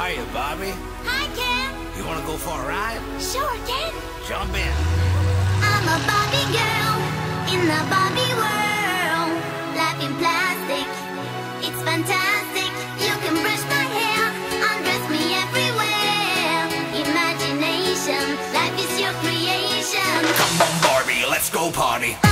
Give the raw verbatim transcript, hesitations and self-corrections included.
Hiya, Barbie. Hi, Ken. You wanna go for a ride? Sure, Ken. Jump in. I'm a Barbie girl in the Barbie world. Life in plastic, it's fantastic. You can brush my hair, undress me everywhere. Imagination, life is your creation. Come on, Barbie, let's go party.